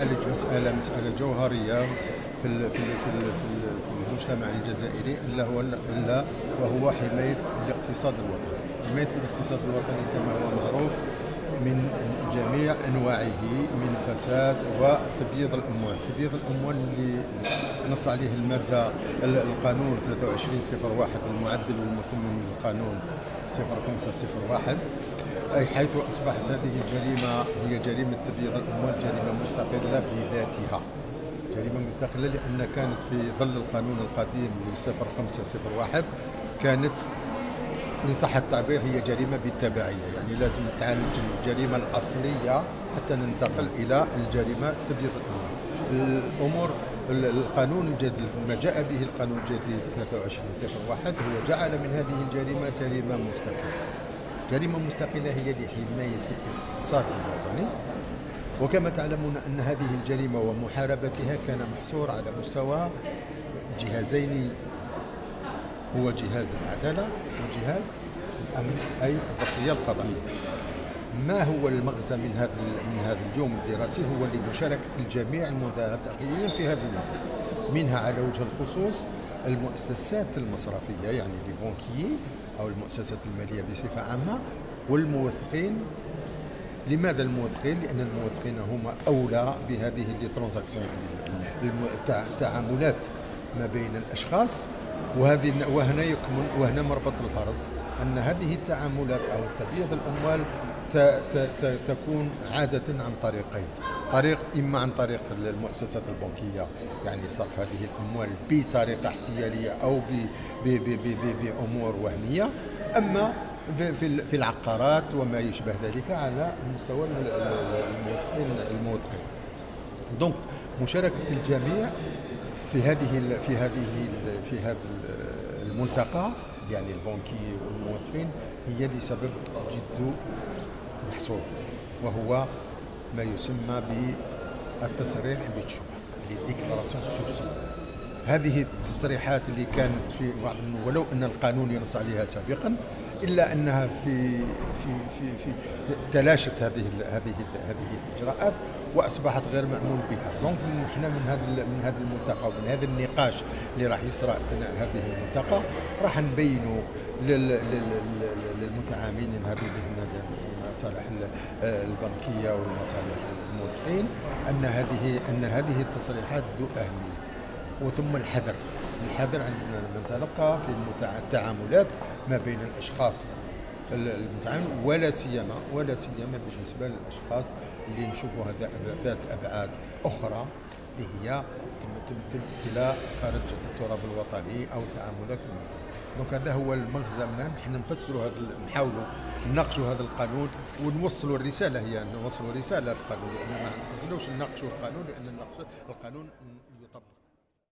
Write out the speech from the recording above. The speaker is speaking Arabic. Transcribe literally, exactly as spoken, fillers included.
عالج مسألة مسألة جوهرية في ال- في ال- في ال- في ال- في المجتمع الجزائري إلا هو إلا وهو حماية الاقتصاد الوطني. حماية الاقتصاد الوطني كما هو معروف من جميع أنواعه من فساد وتبييض الأموال. تبييض الأموال اللي نص عليه المادة القانون ثلاثة وعشرين صفر واحد المعدل والمتمم للقانون صفر خمسة صفر واحد، أي حيث أصبحت هذه الجريمة هي جريمة تبييض الأموال جريمة مستقلة بذاتها. جريمة مستقلة لأن كانت في ظل القانون القديم صفر خمسة صفر واحد كانت إن صح التعبير هي جريمة بالتبعية، يعني لازم تعالج الجريمة الأصلية حتى ننتقل إلى الجريمة تبييض الأموال. الأمور القانون الجديد ما جاء به القانون الجديد ثلاثة وعشرين صفر واحد هو جعل من هذه الجريمة جريمة مستقلة. جريمة مستقلة هي لحماية الاقتصاد الوطني، وكما تعلمون أن هذه الجريمة ومحاربتها كان محصور على مستوى جهازين، هو جهاز العدالة وجهاز الأمن أي الضبطية القضائية. ما هو المغزى من هذا من هذا اليوم الدراسي؟ هو لمشاركة الجميع المداخلين في هذا المجال، منها على وجه الخصوص المؤسسات المصرفية يعني لي بونكيي أو المؤسسات المالية بصفة عامة، والموثقين. لماذا الموثقين؟ لأن الموثقين هم أولى بهذه لي ترانزاكسيون يعني التعاملات ما بين الأشخاص. وهذه وهنا يكمن وهنا مربط الفرس أن هذه التعاملات أو تبييض الأموال ت ت ت تكون عادة عن طريقين، طريق إما عن طريق المؤسسات البنكية يعني صرف هذه الأموال بطريقة احتيالية أو بأمور وهمية، أما في في العقارات وما يشبه ذلك على مستوى الموثقين الموثقين. دونك مشاركة الجميع في هذه في هذه في هذا الملتقى يعني البنكي والموثقين هي لسبب جد محصور، وهو ما يسمى بالتصريح بالشبهة للديكلاراسيون سوبسيون. هذه التصريحات اللي كانت في بعض ولو ان القانون ينص عليها سابقا الا انها في في في, في تلاشت هذه هذه هذه الاجراءات واصبحت غير مامول بها. دونك نحن من هذا من هذا الملتقى ومن هذا النقاش اللي راح يصرى اثناء هذه الملتقى راح نبينوا للمتعاملين هذه المصالح البنكيه والمصالح الموثقين ان هذه ان هذه التصريحات ذو اهميه. وثم الحذر الحذر عندنا لما نتلقى في التعاملات ما بين الاشخاص المتعامل ولا سيما ولا سيما بالنسبه للاشخاص اللي نشوفوا هذا ذات ابعاد اخرى اللي هي تمتد الى خارج التراب الوطني او تعاملات. دونك هذا هو المغزى منها، نحن نفسروا هذا نحاولوا نناقشوا هذا القانون ونوصلوا الرساله، هي نوصلوا رساله القانون، ما نقدروش نناقشوا القانون لان القانون